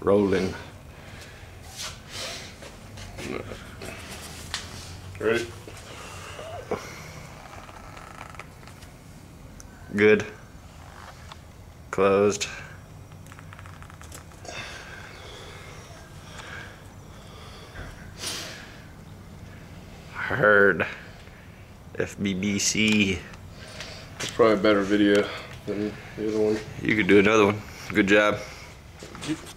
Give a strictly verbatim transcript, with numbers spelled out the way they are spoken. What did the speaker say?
rolling. Ready? Good. Closed. Hard. F B B C. That's probably a better video than the other one. You could do another one. Good job.